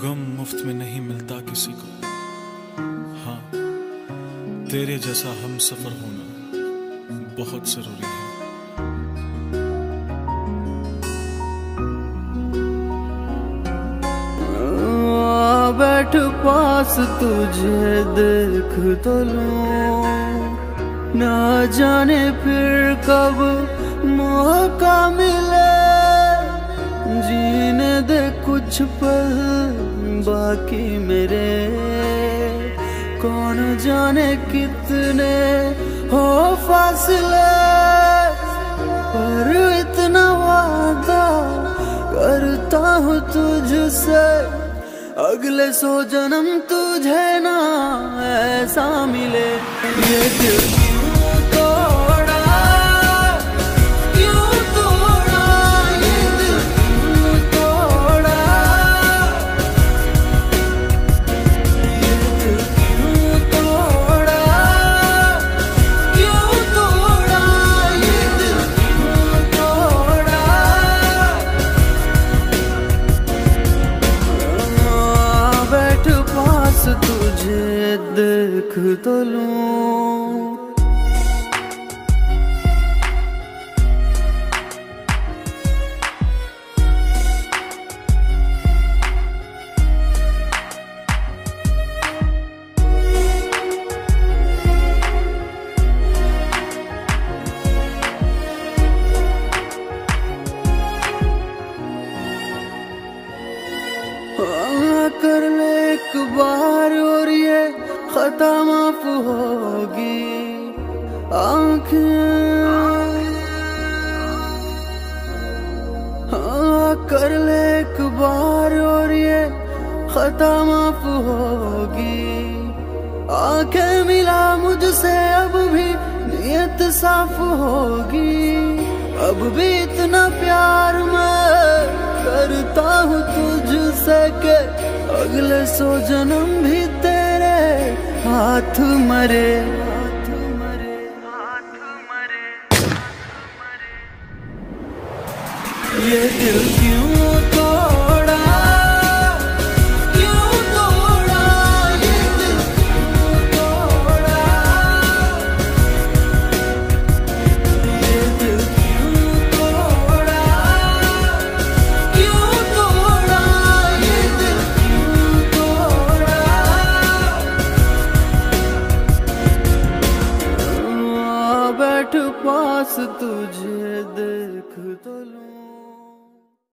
गम मुफ्त में नहीं मिलता किसी को। हाँ, तेरे जैसा हम सफर होना बहुत जरूरी है। बैठ पास तुझे देख तो लूं, ना जाने फिर कब मौका मिले, जीने दे कुछ पल बाकी मेरे, कौन जाने कितने हो फासले, पर इतना वादा करता हूँ तुझसे, अगले 100 जन्म तुझे ना ऐसा मिले। ये दिल क्यों तोड़ा, क्यों तोड़ा, ये दिल क्यों तोड़ा, ये दिल क्यों तोड़ा, क्यों तोड़ा, ये दिल क्यों तोड़ा। बैठ पास तुझे देख तो लूं, कर ले एक बार और ये खता माफ होगी, आँखें कर ले एक बार और ये खता माफ होगी, आँखें मिला मुझसे अब भी नियत साफ होगी, अब भी इतना प्यार मैं करता हूँ तुझसे के अगले 100 जन्म भी तेरे हाथ मरे। ये दिल क्यों तोड़ा, क्यों तोड़ा, ये दिल क्यों तोड़ा, ये दिल क्यों तोड़ा, क्यों तोड़ा, ये दिल क्यों तोड़ा। बैठ पास तुझे देख तो